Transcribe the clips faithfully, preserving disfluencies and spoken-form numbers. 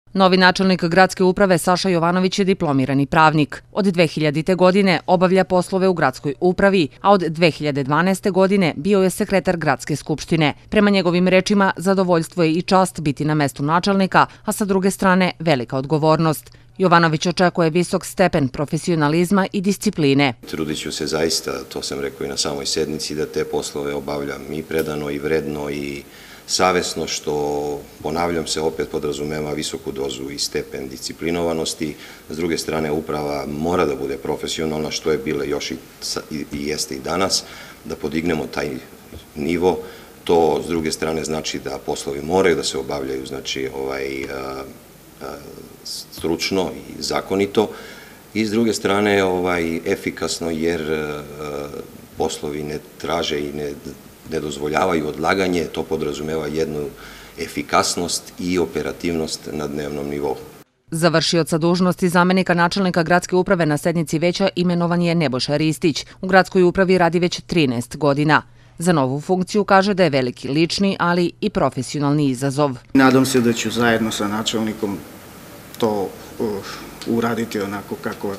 Novi načelnik gradske uprave Saša Jovanović je diplomirani pravnik. Od dve hiljadite. godine obavlja poslove u gradskoj upravi, a od dve hiljade dvanaeste. godine bio je sekretar gradske skupštine. Prema njegovim rečima, zadovoljstvo je i čast biti na mestu načelnika, a sa druge strane velika odgovornost. Jovanović očekuje visok stepen profesionalizma i discipline. Trudit ću se zaista, to sam rekao i na samoj sednici, da te poslove obavljam i predano i vredno i savesno, što, ponavljam se, opet podrazumeva visoku dozu i stepen disciplinovanosti. S druge strane, uprava mora da bude profesionalna, što je bila još i, i jeste i danas, da podignemo taj nivo. To, s druge strane, znači da poslovi moraju da se obavljaju, znači, ovaj, a, a, stručno i zakonito, i s druge strane, ovaj, efikasno, jer a, poslovi ne traže i ne ne dozvoljavaju odlaganje, to podrazumeva jednu efikasnost i operativnost na dnevnom nivou. Završioca dužnosti zamenika načelnika gradske uprave na sednici veća imenovan je Nebojša Ristić. U gradskoj upravi radi već trinaest godina. Za novu funkciju kaže da je veliki lični, ali i profesionalni izazov. Nadam se da ću zajedno sa načelnikom to uh, uraditi onako kako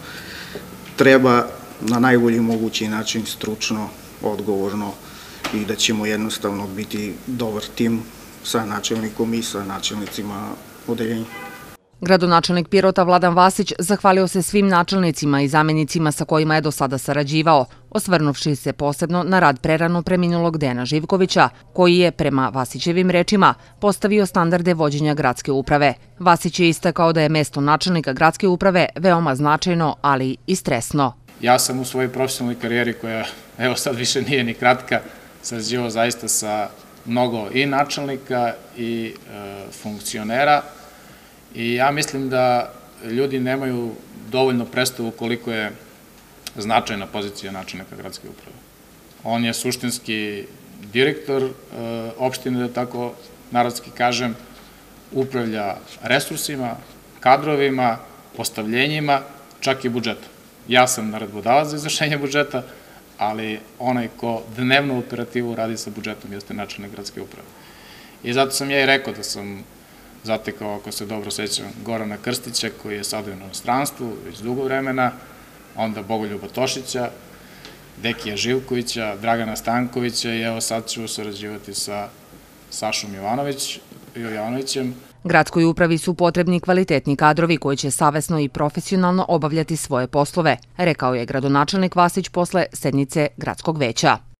treba, na najbolji mogući način, stručno, odgovorno, i da ćemo jednostavno biti dobar tim sa načelnikom i sa načelnicima odeljenja. Gradonačelnik Pirota Vladan Vasić zahvalio se svim načelnicima i zamenicima sa kojima je do sada sarađivao, osvrnuvši se posebno na rad prerano preminulog Dejana Živkovića, koji je, prema Vasićevim rečima, postavio standarde vođenja gradske uprave. Vasić je istakao da je mesto načelnika gradske uprave veoma značajno, ali i stresno. Ja sam u svojoj profesionalnoj karijeri, koja evo sad više nije ni kratka, sarađivao zaista sa mnogo i načelnika i e, funkcionera, i ja mislim da ljudi nemaju dovoljno predstavu koliko je značajna pozicija načelnika gradske uprave. On je suštinski direktor e, opštine, da tako narodski kažem, upravlja resursima, kadrovima, postavljenjima, čak i budžetom. Ja sam naredbodavac za izvršenje budžeta, ali onaj ko dnevnu operativu radi sa budžetom jeste načelnik gradske uprave. I zato sam ja i rekao da sam zatekao, ako se dobro sećam, Gorana Krstića, koji je sad u inostranstvu već dugo vremena, onda Bogoljuba Tošića, Dekija Živkovića, Dragana Stankovića, i evo sad ću sarađivati sa Sašom Jovanović, Jovanovićem. Gradskoj upravi su potrebni kvalitetni kadrovi koji će savesno i profesionalno obavljati svoje poslove, rekao je gradonačelnik Vasić posle sednice gradskog veća.